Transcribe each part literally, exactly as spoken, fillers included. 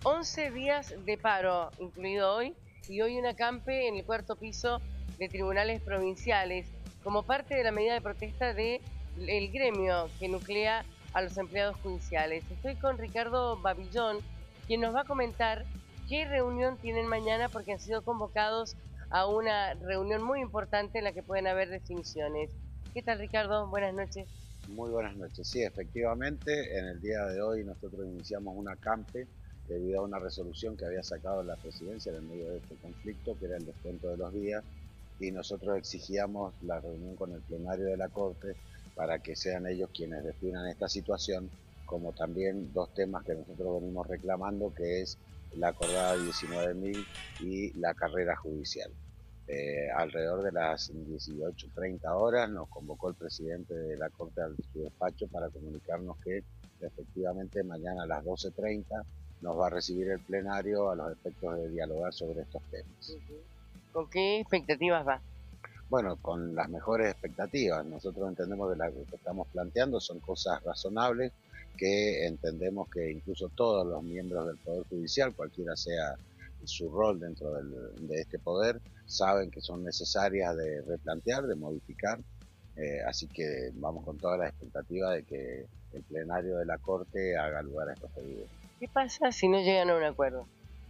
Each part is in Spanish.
once días de paro, incluido hoy, y hoy un acampe en el cuarto piso de tribunales provinciales, como parte de la medida de protesta del gremio que nuclea a los empleados judiciales. Estoy con Ricardo Babillón, quien nos va a comentar qué reunión tienen mañana, porque han sido convocados a una reunión muy importante en la que pueden haber definiciones. ¿Qué tal, Ricardo? Buenas noches. Muy buenas noches. Sí, efectivamente, en el día de hoy nosotros iniciamos un acampe debido a una resolución que había sacado la presidencia en el medio de este conflicto, que era el descuento de los días, y nosotros exigíamos la reunión con el plenario de la Corte para que sean ellos quienes definan esta situación, como también dos temas que nosotros venimos reclamando, que es la acordada diecinueve mil y la carrera judicial. Eh, alrededor de las dieciocho treinta horas nos convocó el presidente de la Corte a su despacho para comunicarnos que efectivamente mañana a las doce treinta nos va a recibir el plenario a los efectos de dialogar sobre estos temas. ¿Con qué expectativas va? Bueno, con las mejores expectativas. Nosotros entendemos que lo que estamos planteando son cosas razonables, que entendemos que incluso todos los miembros del Poder Judicial, cualquiera sea su rol dentro del, de este poder, saben que son necesarias de replantear, de modificar. Eh, así que vamos con todas las expectativas de que el plenario de la Corte haga lugar a estos pedidos. ¿Qué pasa si no llegan a un acuerdo?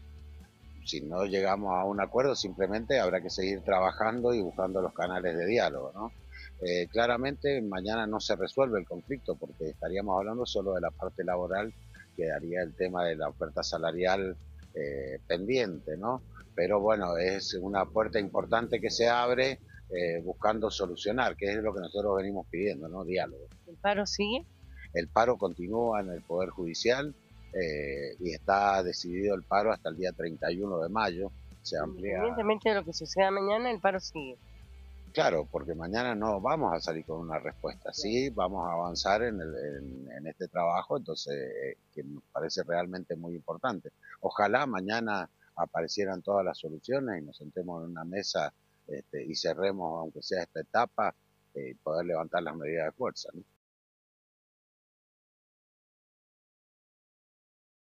Si no llegamos a un acuerdo, simplemente habrá que seguir trabajando y buscando los canales de diálogo, ¿no? Eh, claramente mañana no se resuelve el conflicto porque estaríamos hablando solo de la parte laboral, quedaría el tema de la oferta salarial eh, pendiente, ¿no? Pero bueno, es una puerta importante que se abre eh, buscando solucionar, que es lo que nosotros venimos pidiendo, ¿no? Diálogo. ¿El paro sigue? El paro continúa en el Poder Judicial eh, y está decidido el paro hasta el día treinta y uno de mayo. Se amplía. Independientemente de lo que suceda mañana, el paro sigue. Claro, porque mañana no vamos a salir con una respuesta, sí vamos a avanzar en, el, en, en este trabajo, entonces, eh, que nos parece realmente muy importante. Ojalá mañana aparecieran todas las soluciones y nos sentemos en una mesa este, y cerremos, aunque sea esta etapa, y eh, poder levantar las medidas de fuerza, ¿no?